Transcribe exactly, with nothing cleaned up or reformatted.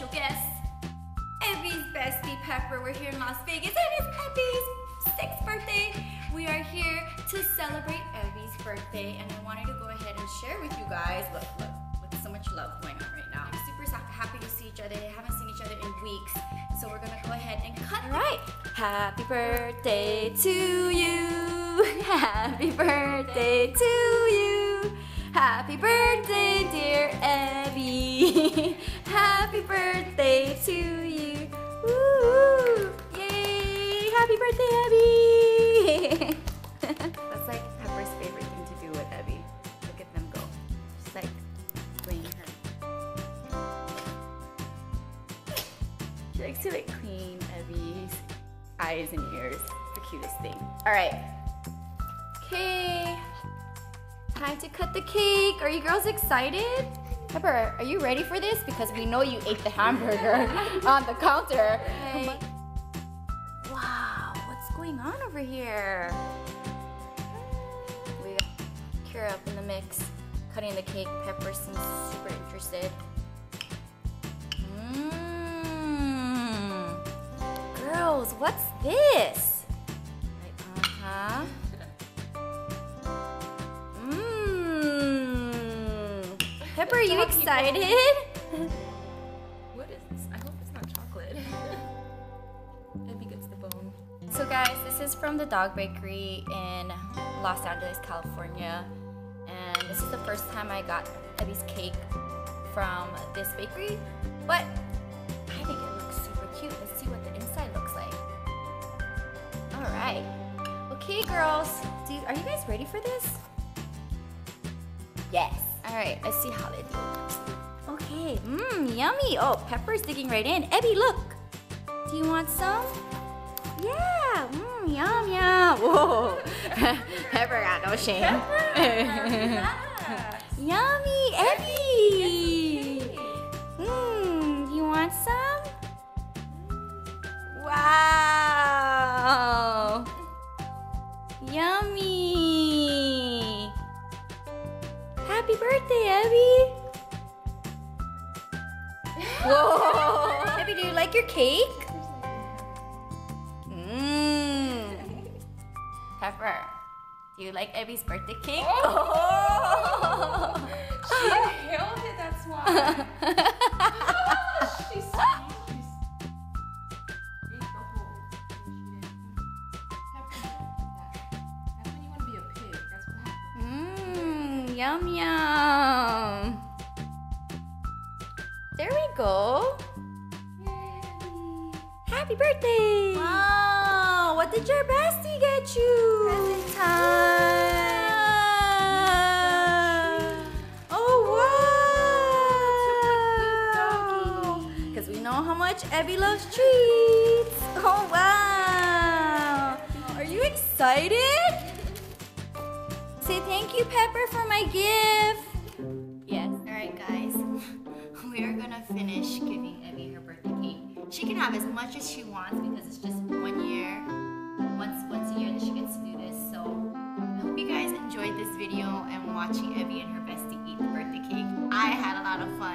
special guest, Evie's bestie Pepper. We're here in Las Vegas and it's Evie's sixth birthday. We are here to celebrate Evie's birthday and I wanted to go ahead and share with you guys. Look, look, look, so much love going on right now. I'm super happy to see each other. They haven't seen each other in weeks. So we're gonna go ahead and cut. All right. Happy birthday to you. Happy birthday to you. Happy birthday, dear Evie. Happy birthday to you. Woo! Yay! Happy birthday, Evie. That's like Pepper's favorite thing to do with Evie. Look at them go. Just like playing her. She likes to like clean Evie's eyes and ears. The cutest thing. All right. Okay. Time to cut the cake. Are you girls excited? Pepper, are you ready for this? Because we know you ate the hamburger on the counter. Okay. Wow, what's going on over here? We got Kira up in the mix, cutting the cake. Pepper seems super interested. Mmm. Girls, what's this? Like, uh-huh. Pepper, are you excited? What is this? I hope it's not chocolate. Evie gets the bone. So guys, this is from the Dog Bakery in Los Angeles, California. And this is the first time I got Evie's cake from this bakery. But I think it looks super cute. Let's see what the inside looks like. Alright. Okay, girls. Do you, are you guys ready for this? Yes. Alright, let's see how they do. Okay, mmm, yummy. Oh, Pepper's digging right in. Evie, look. Do you want some? Yeah, mmm, yum, yum. Whoa, Pepper got no shame. Yummy, Evie. Mmm, you want some? Wow. Yummy. Happy birthday, Evie! Whoa! Evie, do you like your cake? Mmm. Pepper, do you like Evie's birthday cake? Oh! She inhaled it, that's why. She's so she's ate the whole. That's when you want to be a pig. That's what happens. Mmm, yum yum. There we go. Yay. Happy birthday! Wow, what did your bestie get you? Present time. Oh wow! Because we know how much Evie loves treats. Oh wow! Are you excited? Say thank you, Pepper, for my gift. Yes. Alright, guys. We are gonna finish giving Evie her birthday cake. She can have as much as she wants because it's just one year. Once once a year that she gets to do this. So I hope you guys enjoyed this video and watching Evie and her bestie eat the birthday cake. I had a lot of fun.